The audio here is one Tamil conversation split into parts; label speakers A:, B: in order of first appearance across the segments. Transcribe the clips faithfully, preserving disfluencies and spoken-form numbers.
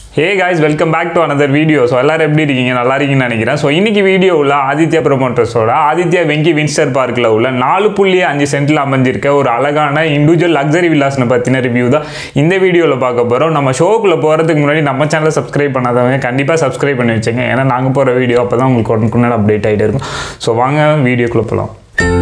A: Hey guys, welcome back to another video. So எல்லாரும் எப்படி இருக்கீங்க? நல்லா இருக்கீங்கன்னு நினைக்கிறேன். So இன்னைக்கு வீடியோல ஆதித்யா ப்ரோமோட்டர்ஸோட ஆதித்யா வெங்கி வின்ஸ்டர் பார்க்ல உள்ள நாலு புள்ளி அஞ்சு சென்ட்ல அமைஞ்சிருக்க ஒரு அழகான இண்டிவிஜுவல் லக்ஸரி வில்லாஸ்ன பத்தின ரிவ்யூ தான் இந்த வீடியோல பார்க்க போறோம். நம்ம ஷோக்குள்ள போறதுக்கு முன்னாடி நம்ம சேனலை சப்ஸ்கிரைப் பண்ணாதவங்க கண்டிப்பா சப்ஸ்கிரைப் பண்ணி வச்சுங்க. ஏன்னா நாங்க போற வீடியோ அப்பதான் உங்களுக்கு உடனுக்குடன் அப்டேட் ஆயிட்டே இருக்கும். So வாங்க வீடியோக்குள்ள போலாம்.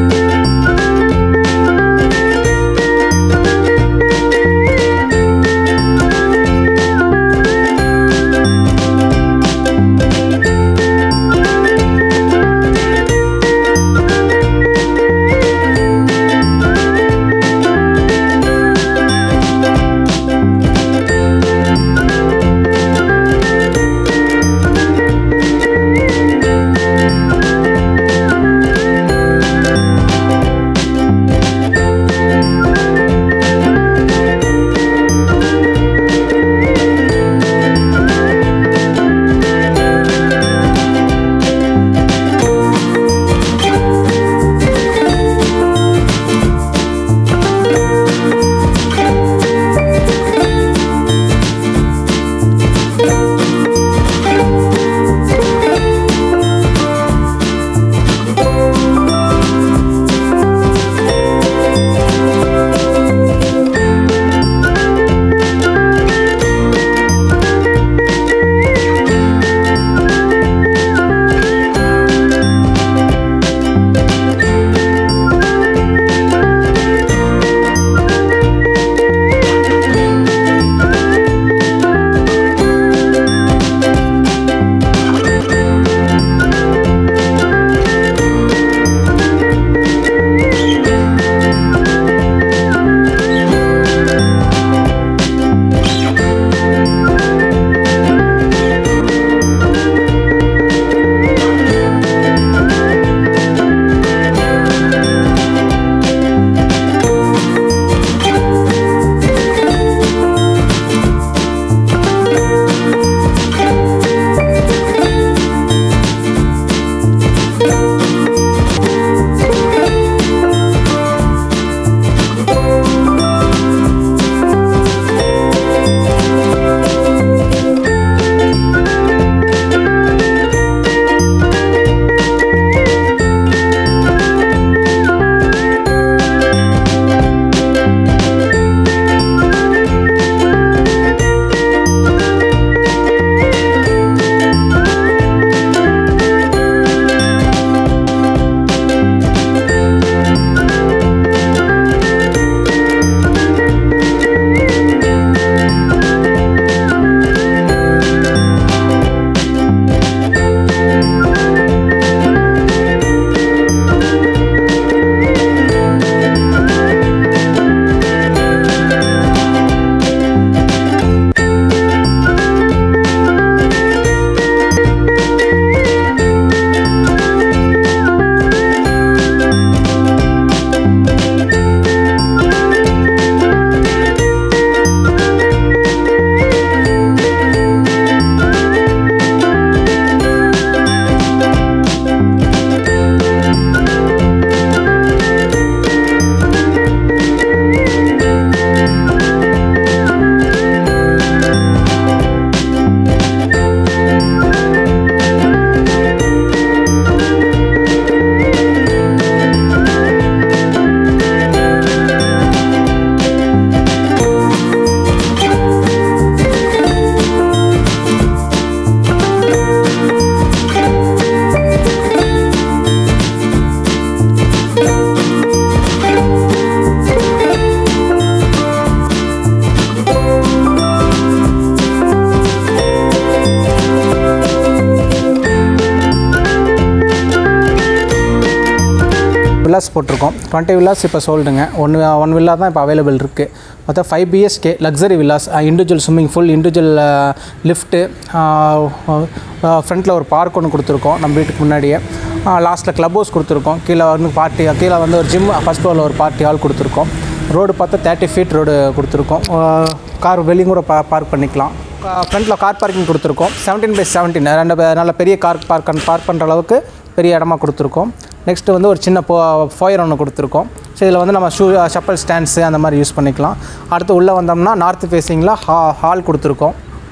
B: villas போட்டுருக்கோம். twenty villas இப்போ சோல்டுங்க. ஒன் ஒன் வில்லா தான் இப்போ அவைலபிள் இருக்குது. மொத்தம் five B H K luxury villas, individual swimming pool, individual lift, ஃப்ரண்ட்டில் ஒரு பார்க் ஒன்று கொடுத்துருக்கோம் நம்ம வீட்டுக்கு முன்னாடியே. லாஸ்ட்டில் க்ளப் ஹவுஸ் கொடுத்துருக்கோம். கீழே வந்து பார்ட்டி கீழே வந்து ஒரு ஜிம், ஃபஸ்ட் ஃப்ளோரில் ஒரு பார்ட்டி ஹால் கொடுத்துருக்கோம். ரோடு பார்த்தா தேர்ட்டி ஃபீட் ரோடு கொடுத்துருக்கோம். கார் வெளியும் கூட பா பார்க் பண்ணிக்கலாம். ஃப்ரண்ட்டில் கார் பார்க்கிங் கொடுத்துருக்கோம். செவன்டீன் பை செவன்டீன் ரெண்டு நல்ல பெரிய கார் பார்க் பார்க் பண்ணுற அளவுக்கு பெரிய இடமா கொடுத்துருக்கோம். நெக்ஸ்ட்டு வந்து ஒரு சின்ன போ ஃபோயர் ஒன்று கொடுத்துருக்கோம். ஸோ இதில் வந்து நம்ம ஷூ செப்பல் ஸ்டாண்ட்ஸு அந்த மாதிரி யூஸ் பண்ணிக்கலாம். அடுத்து உள்ளே வந்தோம்னா நார்த் ஃபேஸிங்கில் ஹா ஹால் கொடுத்துருக்கோம்.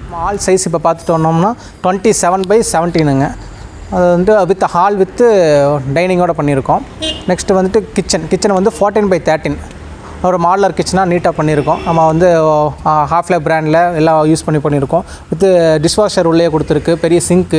B: ஹால் சைஸ் இப்போ பார்த்துட்டோம்னா டுவெண்ட்டி செவன் பை செவன்டீனுங்க. அது வந்து வித் ஹால் வித்து டைனிங்கோட பண்ணியிருக்கோம். நெக்ஸ்ட்டு வந்துட்டு கிச்சன் கிச்சன் வந்து ஃபோர்டீன் பை தேர்ட்டின் ஒரு மாடலர் கிச்சனாக நீட்டாக பண்ணியிருக்கோம். நம்ம வந்து ஹாஃப்லே பிராண்டில் எல்லாம் யூஸ் பண்ணி பண்ணியிருக்கோம். வித்து டிஷ்வாஷர் உள்ளே கொடுத்துருக்கு, பெரிய சிங்க்கு,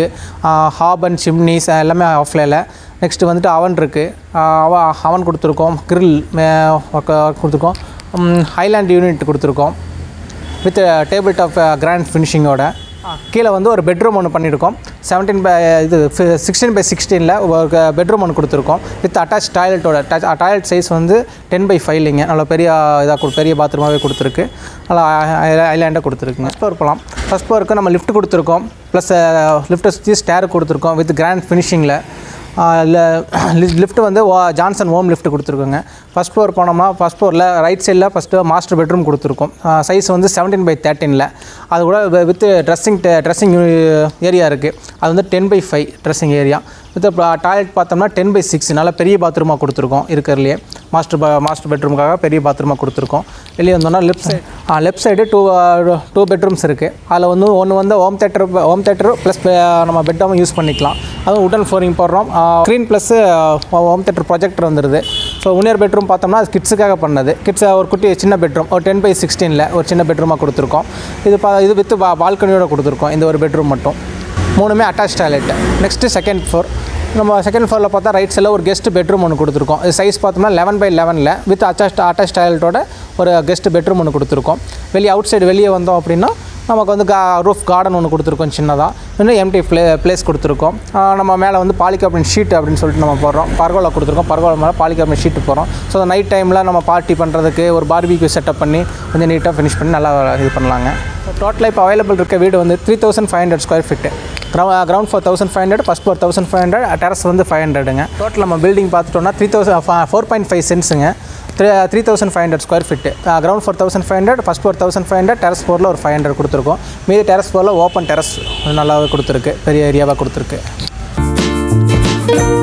B: ஹாபன் சிம்னிஸ் எல்லாமே ஹாஃப்லேல. நெக்ஸ்ட்டு வந்துட்டு அவன் இருக்குது, அவன் கொடுத்துருக்கோம், கிரில் கொடுத்துருக்கோம், ஹைலாண்ட் யூனிட் கொடுத்துருக்கோம் வித் டேபிள் டாப் கிராண்ட் ஃபினிஷிங்கோட. கீழே வந்து ஒரு பெட்ரூம் ஒன்று பண்ணியிருக்கோம். செவன்டீன் பை இது சிக்ஸ்டீன் பை சிக்ஸ்டீனில் ஒரு பெட்ரூம் ஒன்று கொடுத்துருக்கோம் வித் அட்டாச் டாய்லெட்டோட. டச் டாய்லெட் சைஸ் வந்து டென் பை ஃபைவ்லிங்க. நல்லா பெரிய இதாக பெரிய பாத்ரூமாகவே கொடுத்துருக்கு. நல்லா ஐலாண்டாக கொடுத்துருக்குங்க. ஃபஸ்ட் ஃப்ளோர் போகலாம். ஃபஸ்ட் ஃப்ளோருக்கு நம்ம லிஃப்ட் கொடுத்துருக்கோம். ப்ளஸ் லிஃப்ட்டை சுற்றி ஸ்டேர் கொடுத்துருக்கோம் வித் கிராண்ட் ஃபினிஷிங்கில். இல்லை லிஃப்ட் வந்து ஜான்சன் ஹோம் லிஃப்ட் கொடுத்துருக்கோங்க. ஃபஸ்ட் ஃப்ளோர் போனோம்னா ஃபஸ்ட் ஃப்ளோரில் ரைட் சைடில் ஃபஸ்ட்டு மாஸ்டர் பெட்ரூம் கொடுத்துருக்கோம். சைஸ் வந்து செவன்டீன் பை தேர்ட்டினில். அது கூட வித் ட்ரெஸ்ஸிங் ட்ரெஸ்ஸிங் ஏரியா இருக்குது. அது வந்து ten by five dressing area. With toilet பார்த்தோம்னா டென் பை சிக்ஸ் நல்லா பெரிய பாத்ரூமாக கொடுத்துருக்கோம். இருக்கிறதுலையே மாஸ்டர் பா மாஸ்டர் பெட்ரூமுக்காக பெரிய பாத்ரூமாக கொடுத்துருக்கோம். வெளியே வந்தோம்னா left side left side two two bedrooms இருக்குது. அதில் வந்து ஒன்று வந்து home theatre home theatre plus நம்ம பெட்டாகவும் யூஸ் பண்ணிக்கலாம். அதுவும் உடன் ஃப்ளோரிங் போடுறோம். Screen plus home theatre projector வந்துடுது. ஸோ இன்னொரு பெட்ரூம் பார்த்தோம்னா அது கிட்ஸுக்காக பண்ணது. கிட்ஸ் ஒரு குட்டி சின்ன பெட்ரூம் ஒரு டென் பை சிக்ஸ்டீனில் ஒரு சின்ன பெட்ரூமாக கொடுத்துருக்கோம். இது பா இது வித் பா பால்கனியோட கொடுத்துருக்கோம். இந்த ஒரு பெட்ரூம் மட்டும். மூணுமே attach toilet. Next second floor. நம்ம செகண்ட் ஃப்ளோரில் பார்த்தா ரைட் சைடில் ஒரு கெஸ்ட் பெட்ரூம் ஒன்று கொடுத்துருக்கோம். இது சைஸ் பார்த்தோம்னா லெவன் பை லெவனில் வித் அட்டாச் அட்டாச் டாய்லெட்டோட ஒரு கெஸ்ட் பெட்ரூம் ஒன்று கொடுத்துருக்கோம். வெளியே அவுட் சைடு வெளியே வந்தோம் அப்படின்னா நமக்கு வந்து கா ரூஃப் கார்டன் ஒன்று கொடுத்துருக்கோம் சின்னதாக. இன்னும் எம்டி ப்ளே ப்ளேஸ் கொடுத்துருக்கோம். நம்ம மேலே வந்து பாலிகார்பனேட் ஷீட் அப்படின்னு சொல்லிட்டு நம்ம போடுறோம். பர்கோலா கொடுத்துருக்கோம். பர்கோலா மேலே பாலிகார்பனேட் ஷீட்டு போடுறோம். ஸோ நைட் டைமில் நம்ம பார்ட்டி பண்ணுறதுக்கு ஒரு பார்பிக்யூ செட்டப் பண்ணி கொஞ்சம் நீட்டாக ஃபினிஷ் பண்ணி நல்லா இது பண்ணலாங்க. ஸோ டோட்டலாக இப்போ அவைலபிள் இருக்க வீடு வந்து three thousand five hundred square feet. Ground ground four thousand five hundred first four thousand five hundred terrace வந்து ஃபைவ் ஹண்ட்ரடுங்க. டோட்டல் நம்ம பில்டிங் பார்த்துட்டோம்னா three thousand four point five சென்ட்ஸுங்க. Three three thousand five hundred square feet. Ground four thousand five hundred first four thousand five hundred terrace ஃபோரில் ஒரு ஃபைவ் ஹண்ட்ரட் கொடுத்துருக்கோம். மீதி டெரஸ் ஃபோரில் ஓப்பன் டெரஸ் நல்லாவே கொடுத்துருக்கு. பெரிய ஏரியாவாக கொடுத்துருக்கு.